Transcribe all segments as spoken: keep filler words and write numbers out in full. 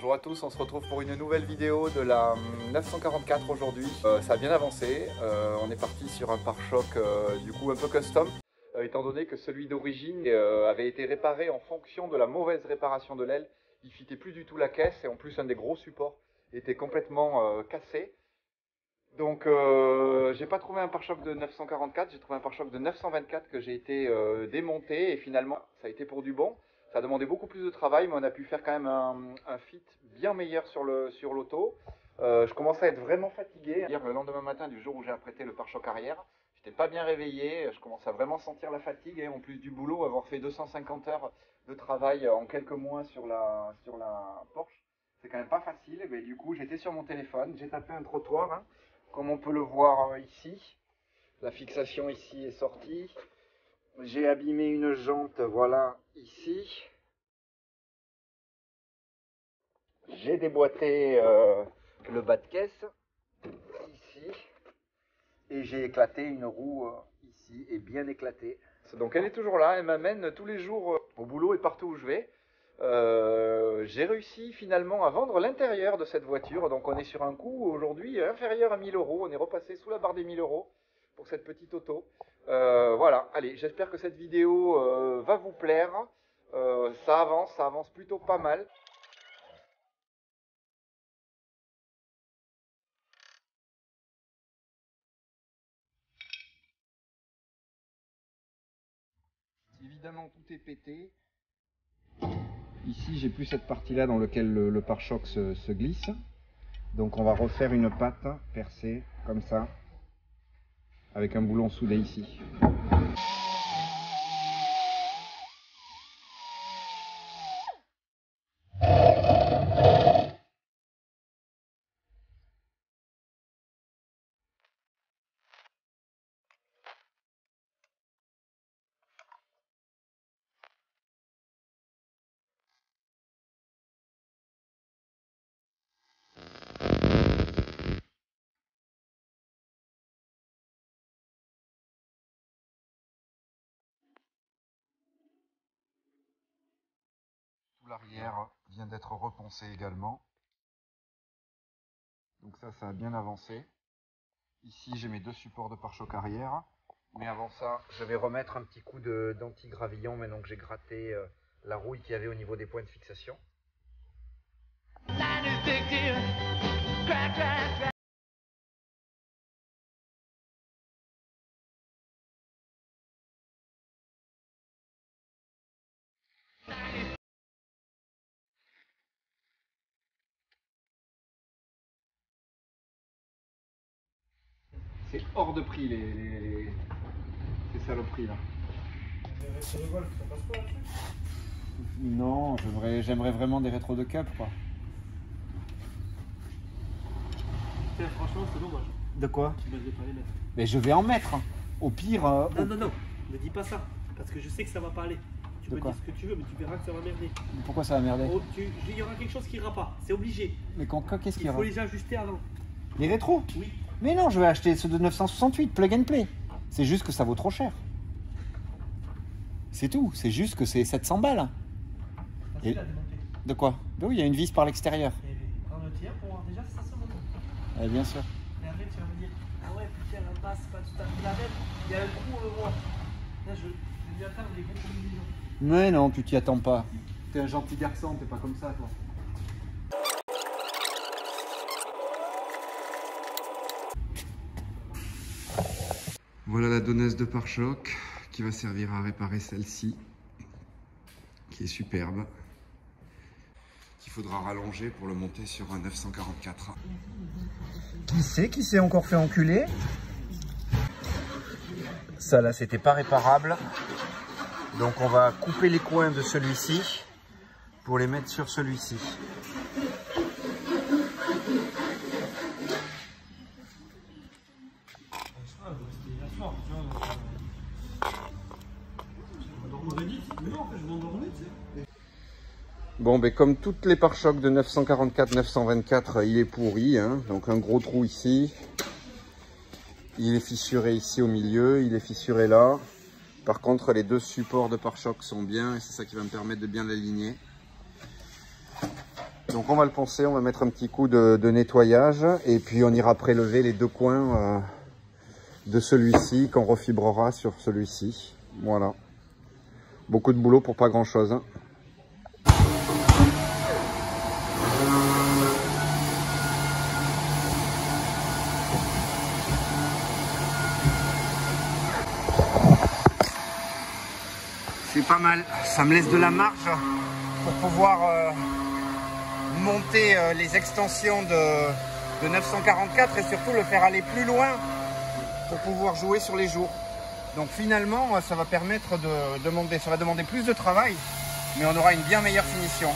bonjour à tous, on se retrouve pour une nouvelle vidéo de la neuf cent quarante-quatre aujourd'hui. Euh, ça a bien avancé, euh, on est parti sur un pare-choc euh, du coup un peu custom, euh, étant donné que celui d'origine euh, avait été réparé en fonction de la mauvaise réparation de l'aile. Il ne fitait plus du tout la caisse et en plus un des gros supports était complètement euh, cassé. Donc euh, j'ai pas trouvé un pare-choc de neuf cent quarante-quatre, j'ai trouvé un pare-choc de neuf cent vingt-quatre que j'ai été euh, démonté et finalement ça a été pour du bon. Ça a demandé beaucoup plus de travail mais on a pu faire quand même un, un fit bien meilleur sur le sur l'auto. Euh, je commençais à être vraiment fatigué. Hier, le lendemain matin du jour où j'ai apprêté le pare-choc arrière, j'étais pas bien réveillé, je commençais à vraiment sentir la fatigue et en plus du boulot, avoir fait deux cent cinquante heures de travail en quelques mois sur la, sur la Porsche, c'est quand même pas facile. Mais du coup j'étais sur mon téléphone, j'ai tapé un trottoir. Hein. Comme on peut le voir ici, la fixation ici est sortie. J'ai abîmé une jante, voilà, ici. J'ai déboîté euh, le bas de caisse, ici. Et j'ai éclaté une roue euh, ici, et bien éclatée. Donc elle est toujours là, elle m'amène tous les jours euh, au boulot et partout où je vais. Euh, j'ai réussi finalement à vendre l'intérieur de cette voiture, donc on est sur un coût aujourd'hui inférieur à mille euros, on est repassé sous la barre des mille euros pour cette petite auto. Euh, voilà, allez, j'espère que cette vidéo euh, va vous plaire, euh, ça avance, ça avance plutôt pas mal. Évidemment tout est pété. Ici j'ai plus cette partie là dans laquelle le, le pare-choc se, se glisse. Donc on va refaire une patte percée comme ça, avec un boulon soudé ici. L'arrière vient d'être reponcé également. Donc ça, ça a bien avancé. Ici, j'ai mes deux supports de pare-choc arrière. Mais avant ça, je vais remettre un petit coup d'anti-gravillon maintenant que j'ai gratté euh, la rouille qu'il y avait au niveau des points de fixation. C'est hors de prix les, les, les... ces saloperies là. Non, j'aimerais vraiment des rétros de Cup quoi. Franchement, c'est dommage. De quoi? Tu devrais pas les mettre. Mais je vais en mettre. Au pire. Euh, non, au... non, non, ne dis pas ça. Parce que je sais que ça va pas aller. Tu de peux quoi? dire ce que tu veux, mais tu verras que ça va merder. Pourquoi ça va merder? Oh, tu... Il y aura quelque chose qui ira pas. C'est obligé. Mais qu'est-ce qu'il y Il aura? faut les ajuster avant. Les rétros? Oui. Mais non, je vais acheter ceux de neuf cent soixante-huit, plug and play. C'est juste que ça vaut trop cher. C'est tout. C'est juste que c'est sept cents balles. Et... De quoi? Ben oui, il y a une vis par l'extérieur. Prends le tien pour voir déjà si ça se monte. Eh bien sûr. Et après, tu vas me dire, ah ouais, putain, la base, c'est pas tout à fait la même. Il y a un trou, on le voit. Là, je, je vais attendre les gros combinaisons. Mais non, tu t'y attends pas. T'es un gentil garçon, t'es pas comme ça, toi. Voilà la donneuse de pare-choc qui va servir à réparer celle-ci, qui est superbe, qu'il faudra rallonger pour le monter sur un neuf cent quarante-quatre. Qui c'est qui s'est encore fait enculer? Ça là, c'était pas réparable. Donc on va couper les coins de celui-ci pour les mettre sur celui-ci. Bon, ben comme toutes les pare-chocs de neuf cent quarante-quatre neuf cent vingt-quatre, il est pourri, hein. Donc un gros trou ici. Il est fissuré ici au milieu, il est fissuré là. Par contre, les deux supports de pare-choc sont bien et c'est ça qui va me permettre de bien l'aligner. Donc on va le poncer, on va mettre un petit coup de, de nettoyage et puis on ira prélever les deux coins euh, de celui-ci qu'on refibrera sur celui-ci. Voilà. Beaucoup de boulot pour pas grand chose. Hein. C'est pas mal, ça me laisse de la marge pour pouvoir euh, monter euh, les extensions de, de neuf cent quarante-quatre et surtout le faire aller plus loin pour pouvoir jouer sur les jours. Donc finalement ça va permettre de demander, ça va demander plus de travail, mais on aura une bien meilleure finition.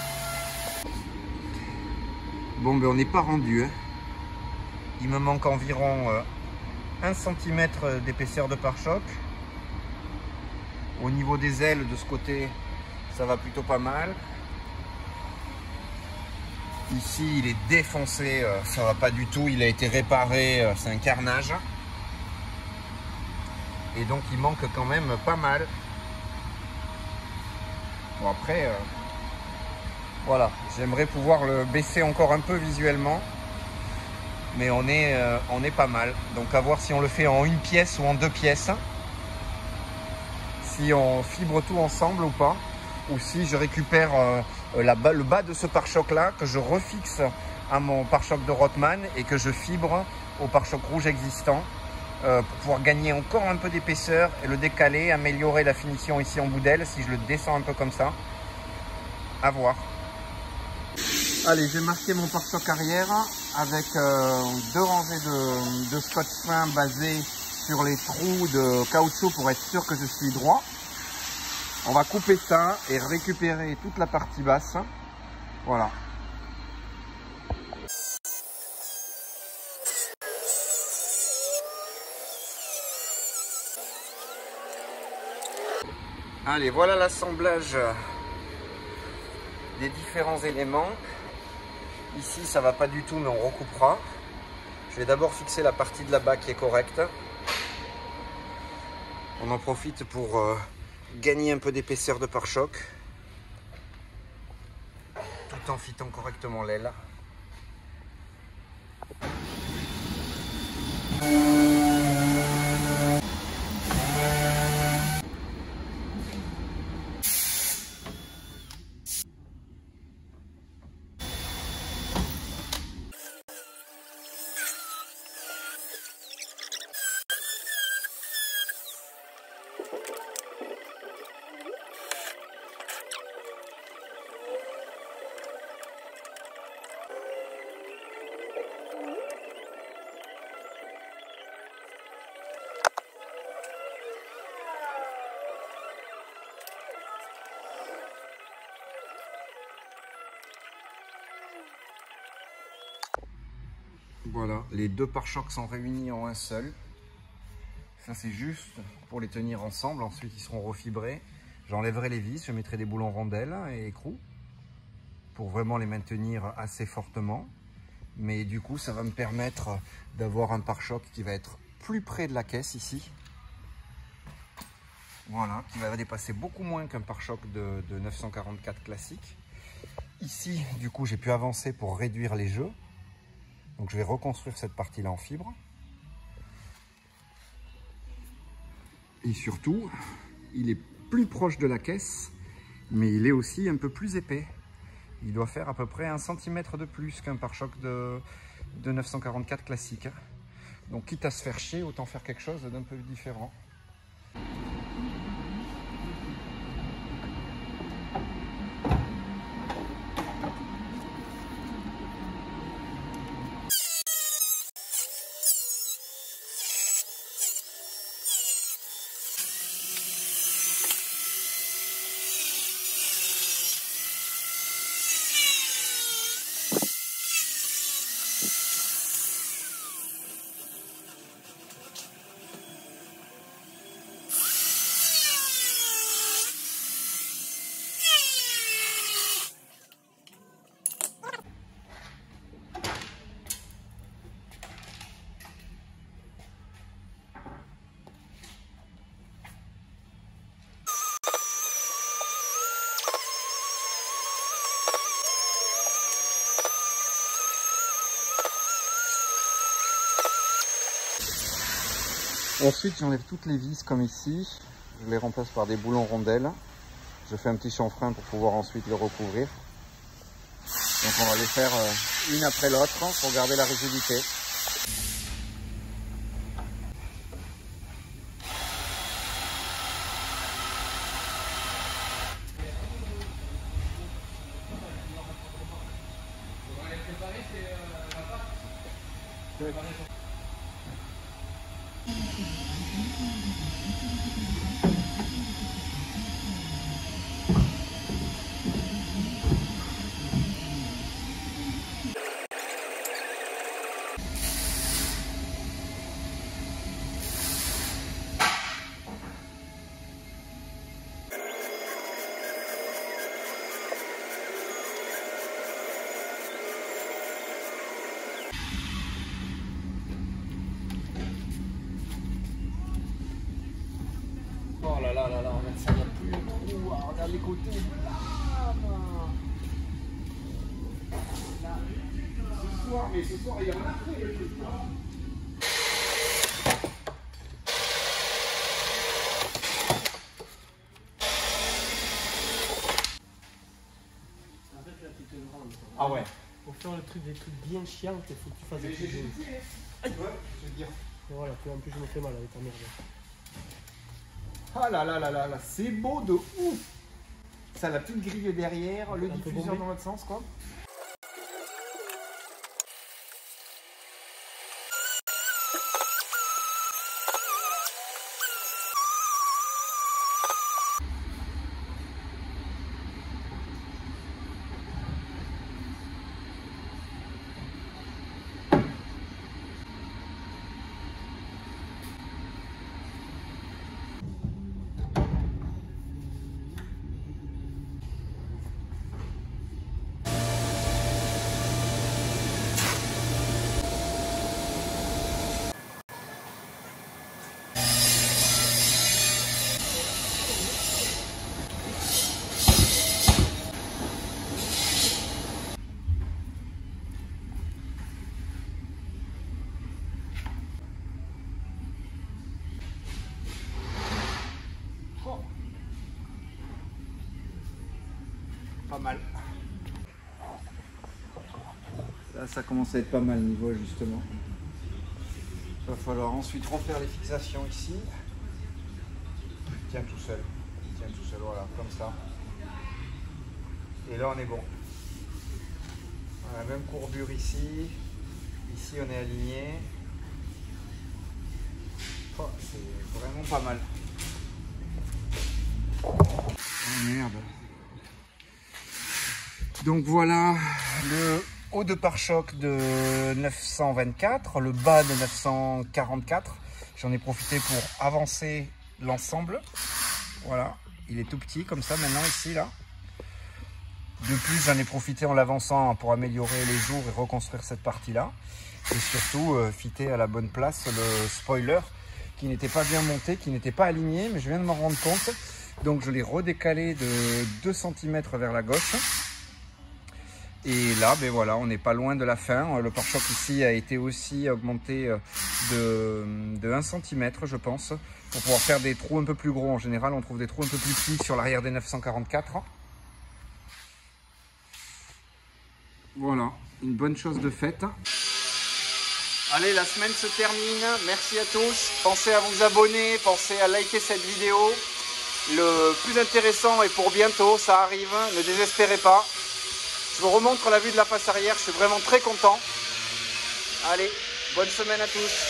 Bon ben on n'est pas rendu, hein. Il me manque environ euh, un centimètre d'épaisseur de pare-choc. Au niveau des ailes de ce côté, ça va plutôt pas mal. Ici, il est défoncé, ça va pas du tout. Il a été réparé, c'est un carnage. Et donc, il manque quand même pas mal. Bon, après, euh, voilà. J'aimerais pouvoir le baisser encore un peu visuellement. Mais on est, euh, on est pas mal. Donc, à voir si on le fait en une pièce ou en deux pièces. Si on fibre tout ensemble ou pas, ou si je récupère euh, la, le bas de ce pare-choc là, que je refixe à mon pare-choc de Rothman et que je fibre au pare-choc rouge existant euh, pour pouvoir gagner encore un peu d'épaisseur et le décaler, améliorer la finition ici en bout d'aile si je le descends un peu comme ça. À voir. Allez, j'ai marqué mon pare-choc arrière avec euh, deux rangées de, de scotch fin basé sur les trous de caoutchouc pour être sûr que je suis droit. On va couper ça et récupérer toute la partie basse. Voilà. Allez, voilà l'assemblage des différents éléments. Ici, ça va pas du tout, mais on recoupera. Je vais d'abord fixer la partie de là-bas qui est correcte. On en profite pour euh, gagner un peu d'épaisseur de pare-choc tout en fitant correctement l'aile. Voilà, les deux pare-chocs sont réunis en un seul. Ça c'est juste pour les tenir ensemble, ensuite ils seront refibrés. J'enlèverai les vis, je mettrai des boulons rondelles et écrous pour vraiment les maintenir assez fortement. Mais du coup ça va me permettre d'avoir un pare-choc qui va être plus près de la caisse ici. Voilà, qui va dépasser beaucoup moins qu'un pare-choc de, de neuf cent quarante-quatre classique. Ici, du coup, j'ai pu avancer pour réduire les jeux. Donc je vais reconstruire cette partie-là en fibre. Et surtout, il est plus proche de la caisse, mais il est aussi un peu plus épais. Il doit faire à peu près un centimètre de plus qu'un pare-choc de, de neuf cent quarante-quatre classique. Donc quitte à se faire chier, autant faire quelque chose d'un peu différent. Ensuite, j'enlève toutes les vis comme ici. Je les remplace par des boulons rondelles. Je fais un petit chanfrein pour pouvoir ensuite les recouvrir. Donc on va les faire une après l'autre pour garder la rigidité. Oh là là là là, regarde ça, il n'y a plus de trou. Ah, regarde les côtés. Blam. Là, ce soir, mais ce soir, il y en a après le truc. Avec la petite grande. Ah ouais. Pour faire le truc, des trucs bien chiants, il faut que tu fasses des trucs. Ouais, je veux dire. Et voilà, puis en plus, je me fais mal avec ta merde. Ah là là là là là, c'est beau de ouf. Ça a la petite grille derrière, le Un peu diffuseur bombé. dans l'autre sens quoi. Pas mal. Là, ça commence à être pas mal niveau justement. Il va falloir ensuite refaire les fixations ici. Il tient tout seul. Il tient tout seul, voilà, comme ça. Et là, on est bon. On a la même courbure ici. Ici, on est aligné. Oh, c'est vraiment pas mal. Oh merde. Donc voilà le haut de pare-choc de neuf cent vingt-quatre, le bas de neuf cent quarante-quatre. J'en ai profité pour avancer l'ensemble. Voilà, il est tout petit comme ça maintenant ici là. De plus, j'en ai profité en l'avançant pour améliorer les jours et reconstruire cette partie-là. Et surtout, euh, fitter à la bonne place le spoiler qui n'était pas bien monté, qui n'était pas aligné, mais je viens de m'en rendre compte. Donc je l'ai redécalé de deux centimètres vers la gauche. Et là, ben voilà, on n'est pas loin de la fin. Le pare-choc ici a été aussi augmenté de, de un centimètre, je pense, pour pouvoir faire des trous un peu plus gros. En général, on trouve des trous un peu plus petits sur l'arrière des neuf cent quarante-quatre. Voilà, une bonne chose de faite. Allez, la semaine se termine. Merci à tous. Pensez à vous abonner, pensez à liker cette vidéo. Le plus intéressant est pour bientôt, ça arrive, ne désespérez pas. Je vous remontre la vue de la face arrière, je suis vraiment très content. Allez, bonne semaine à tous.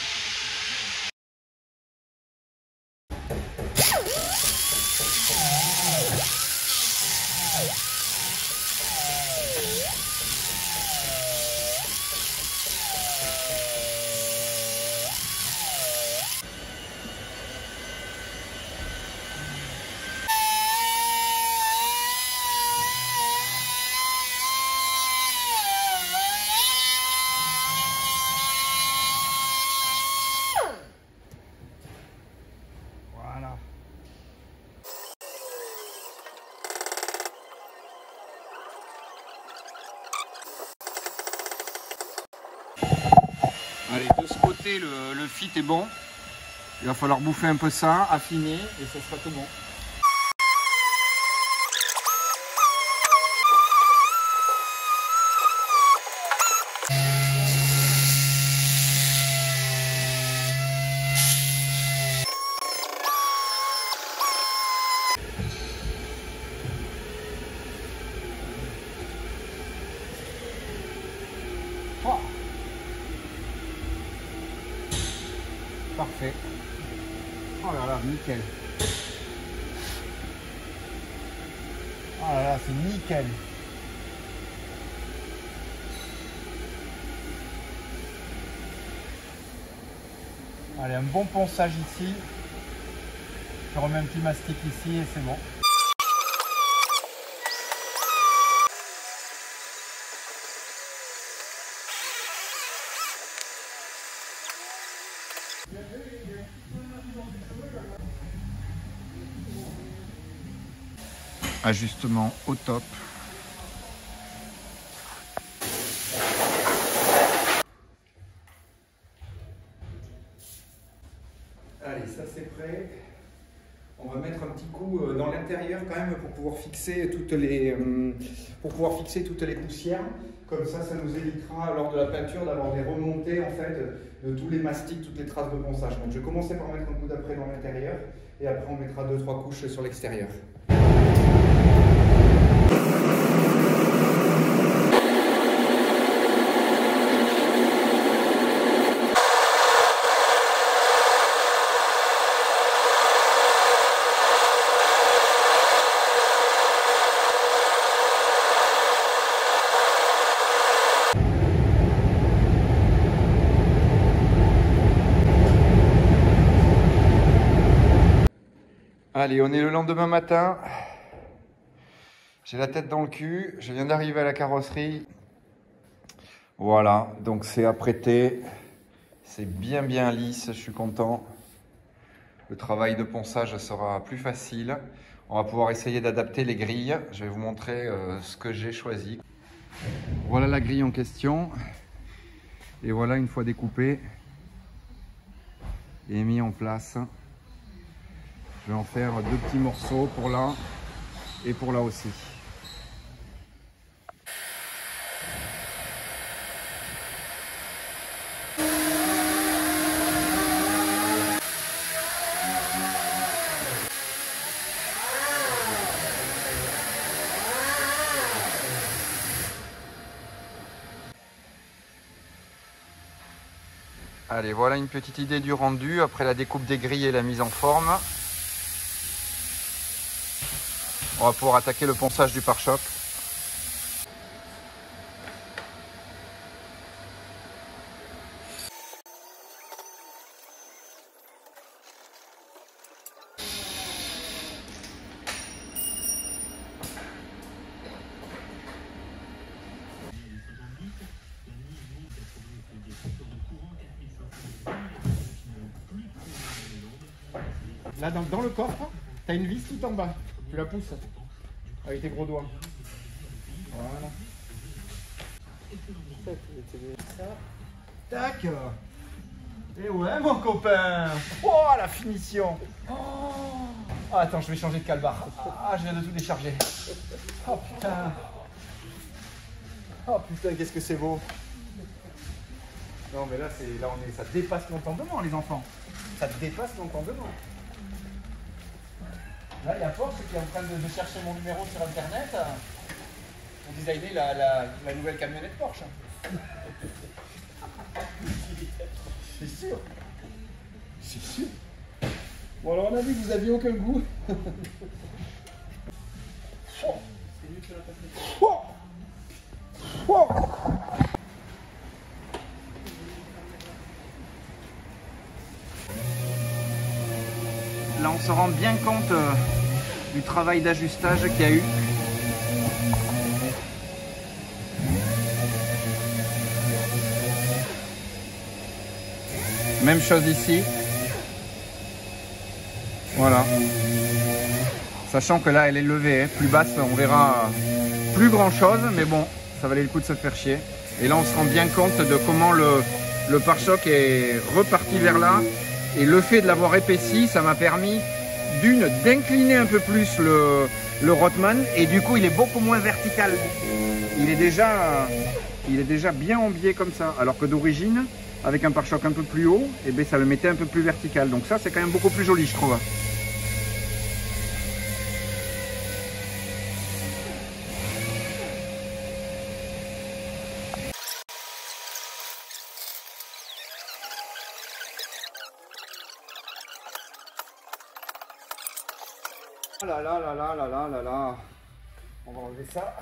Voilà. Allez, de ce côté, le, le fit est bon. Il va falloir bouffer un peu ça, affiner et ça sera tout bon. Oh. Parfait. Oh là là, nickel. Oh là là, c'est nickel. Allez, un bon ponçage ici. Je remets un petit mastic ici et c'est bon. Ajustement au top. Allez, ça c'est prêt. On va mettre un petit coup dans l'intérieur quand même pour pouvoir fixer toutes les pour pouvoir fixer toutes les poussières. Comme ça, ça nous évitera lors de la peinture d'avoir des remontées en fait de tous les mastiques, toutes les traces de ponçage. Donc je vais commencer par mettre un coup d'après dans l'intérieur et après on mettra deux trois couches sur l'extérieur. Allez, on est le lendemain matin. J'ai la tête dans le cul. Je viens d'arriver à la carrosserie. Voilà, donc c'est apprêté. C'est bien bien lisse, je suis content. Le travail de ponçage sera plus facile. On va pouvoir essayer d'adapter les grilles. Je vais vous montrer euh, ce que j'ai choisi. Voilà la grille en question. Et voilà, une fois découpée et mis en place. Je vais en faire deux petits morceaux pour là et pour là aussi. Allez, voilà une petite idée du rendu après la découpe des grilles et la mise en forme. On va pouvoir attaquer le ponçage du pare-choc. Là, dans, dans le coffre, tu as une vis tout en bas. Tu la pousses avec tes gros doigts. Voilà. Tac. Et ouais, mon copain. Oh, la finition. Oh. Oh, attends, je vais changer de calebar. Ah, je viens de tout décharger. Oh putain. Oh putain, qu'est-ce que c'est beau. Non, mais là, c'est là, on est, ça dépasse l'entendement, les enfants. Ça dépasse l'entendement. Là, il y a Porsche qui est en train de, de chercher mon numéro sur Internet pour designer la, la, la nouvelle camionnette Porsche. C'est sûr. C'est sûr. Bon, alors on a vu que vous n'aviez aucun goût. Oh. Oh. Oh. Là, on se rend bien compte euh, du travail d'ajustage qu'il y a eu. Même chose ici. Voilà. Sachant que là, elle est levée, hein. Plus basse, on verra plus grand chose, mais bon, ça valait le coup de se faire chier. Et là, on se rend bien compte de comment le, le pare-choc est reparti vers là Et le fait de l'avoir épaissi, ça m'a permis d'une d'incliner un peu plus le, le Rothman et du coup il est beaucoup moins vertical. Il est déjà, il est déjà bien en biais comme ça, alors que d'origine, avec un pare-choc un peu plus haut, eh bien, ça le mettait un peu plus vertical. Donc ça c'est quand même beaucoup plus joli je trouve. Oh là là là là là là là là. On va enlever ça.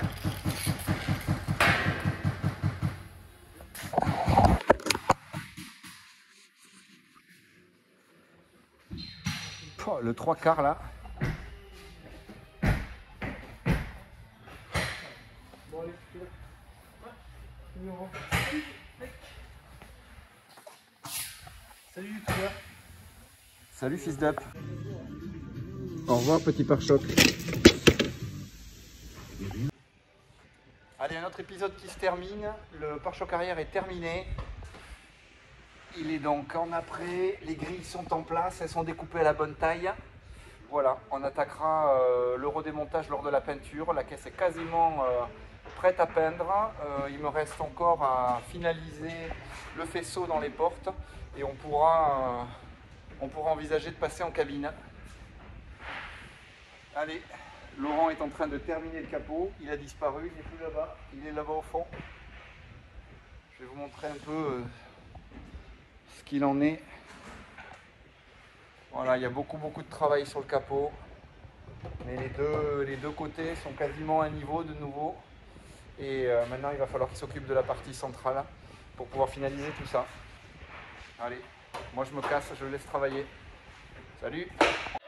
Oh, le trois quarts là. Salut youtubeur. Salut fils d'up. Au revoir petit pare-choc. Allez, un autre épisode qui se termine. Le pare-choc arrière est terminé. Il est donc en après. Les grilles sont en place. Elles sont découpées à la bonne taille. Voilà, on attaquera euh, le redémontage lors de la peinture. La caisse est quasiment euh, prête à peindre. Euh, il me reste encore à finaliser le faisceau dans les portes. Et on pourra, euh, on pourra envisager de passer en cabine. Allez, Laurent est en train de terminer le capot, il a disparu, il n'est plus là-bas, il est là-bas au fond. Je vais vous montrer un peu euh, ce qu'il en est. Voilà, il y a beaucoup beaucoup de travail sur le capot, mais les deux, les deux côtés sont quasiment à niveau de nouveau. Et euh, maintenant il va falloir qu'il s'occupe de la partie centrale pour pouvoir finaliser tout ça. Allez, moi je me casse, je le laisse travailler. Salut!